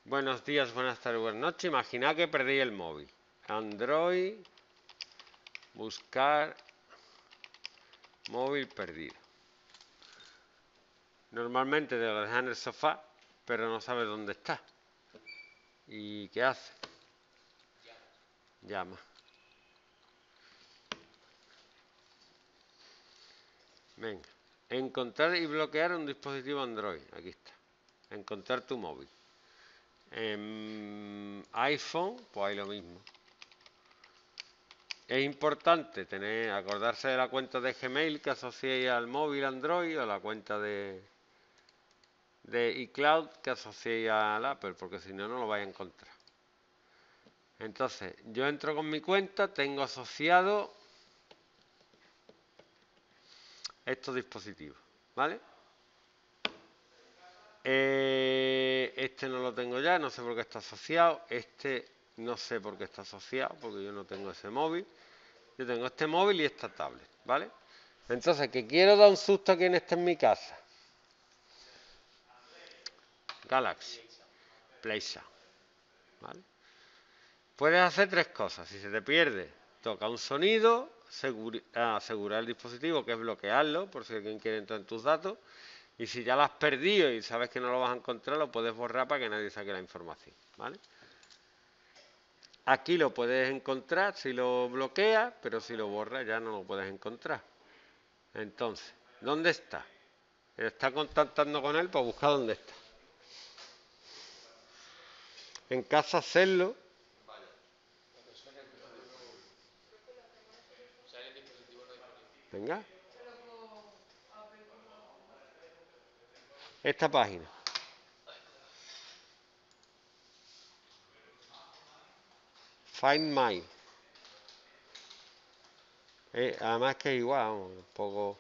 Buenos días, buenas tardes, buenas noches. Imaginad que perdí el móvil. Android, buscar, móvil perdido. Normalmente te lo dejas en el sofá, pero no sabes dónde está. ¿Y qué hace? Llama. Venga. Encontrar y bloquear un dispositivo Android. Aquí está. Encontrar tu móvil. En iPhone, pues hay lo mismo. Es importante acordarse de la cuenta de Gmail que asociéis al móvil Android o la cuenta de iCloud que asociéis al Apple, porque si no, no lo vais a encontrar. Entonces, yo entro con mi cuenta, tengo asociado estos dispositivos, ¿vale? Este no lo tengo ya, no sé por qué está asociado. Este no sé por qué está asociado, porque yo no tengo ese móvil. Yo tengo este móvil y esta tablet, ¿vale? Entonces, que quiero dar un susto a quien esté en mi casa. Galaxy, PlayStation, ¿vale? Puedes hacer tres cosas. Si se te pierde, toca un sonido, asegurar el dispositivo, que es bloquearlo, por si alguien quiere entrar en tus datos. Y si ya lo has perdido y sabes que no lo vas a encontrar, lo puedes borrar para que nadie saque la información, ¿vale? Aquí lo puedes encontrar si lo bloqueas, pero si lo borras ya no lo puedes encontrar. Entonces, ¿dónde está? Está contactando con él para buscar dónde está. En casa hacerlo. Venga. Esta página. Find My. Además que es igual, un poco.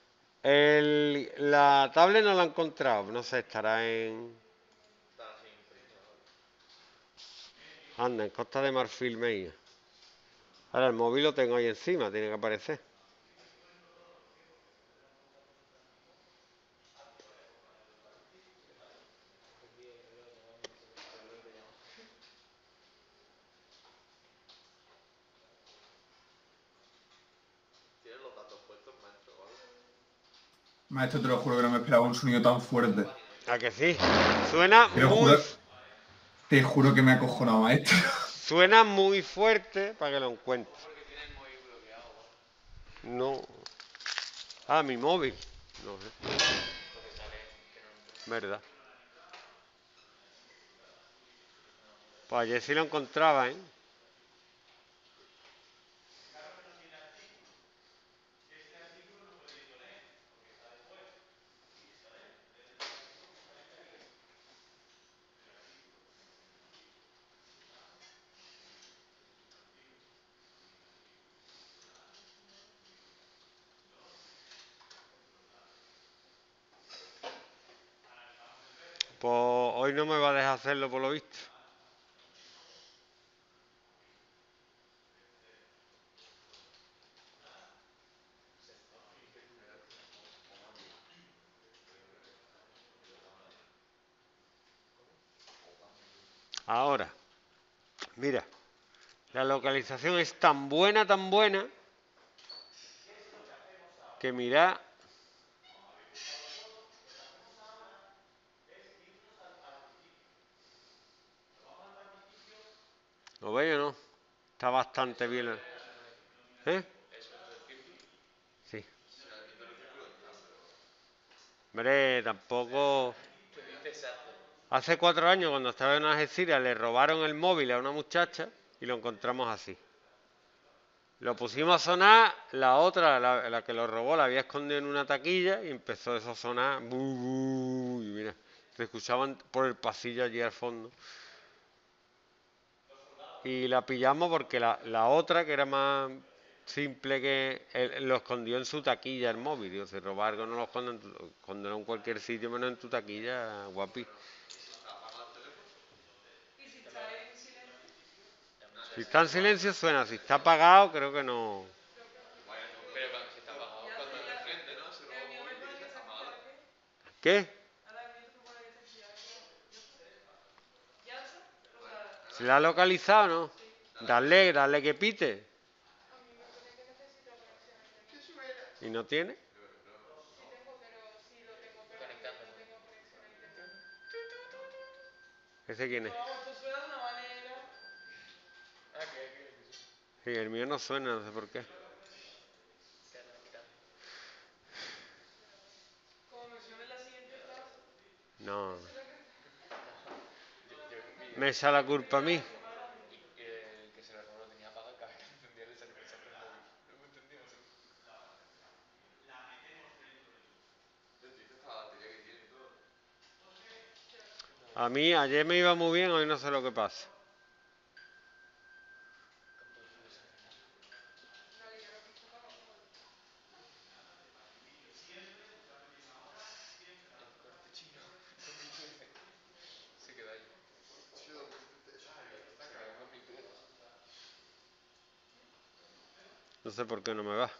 La tablet no la he encontrado, no sé, estará en. Anda, en Costa de Marfil, Meía. Ahora el móvil lo tengo ahí encima, tiene que aparecer. Maestro, te lo juro que no me esperaba un sonido tan fuerte. ¿A que sí? Suena Te lo muy, juro, te juro que me ha acojonado, maestro. suena muy fuerte para que lo encuentre. No. Ah, mi móvil. No sé. ¿Verdad? Pues ayer sí lo encontraba, ¿eh? Pues hoy no me va a dejar hacerlo por lo visto. Ahora, mira, la localización es tan buena, que mira, ¿lo veis o no? Está bastante bien. ¿Eh? Sí. Hombre, tampoco. Hace 4 años, cuando estaba en Algeciras, le robaron el móvil a una muchacha y lo encontramos así. Lo pusimos a sonar, la otra, la que lo robó, la había escondido en una taquilla y empezó eso a sonar. Y mira, se escuchaban por el pasillo allí al fondo. Y la pillamos porque la otra, que era más simple, que lo escondió en su taquilla el móvil. Digo, si robar algo no lo esconde en cualquier sitio, menos en tu taquilla, guapi. Si está en silencio suena, si está apagado creo que no. ¿Qué? ¿Se la ha localizado o no? Dale que pite. ¿Y no tiene? ¿Ese quién es? Sí, el mío no suena, no sé por qué. No. Me echa la culpa a mí. A mí ayer me iba muy bien, hoy no sé lo que pasa. No sé por qué no me va.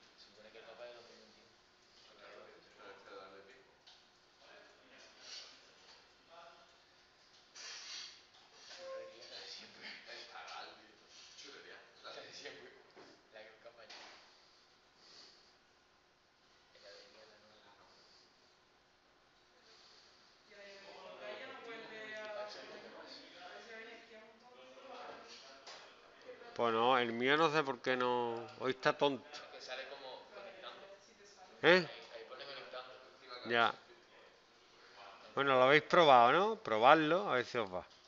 Pues no, el mío no sé por qué no. Hoy está tonto. ¿Eh? Ya. Bueno, lo habéis probado, ¿no? Probadlo, a ver si os va.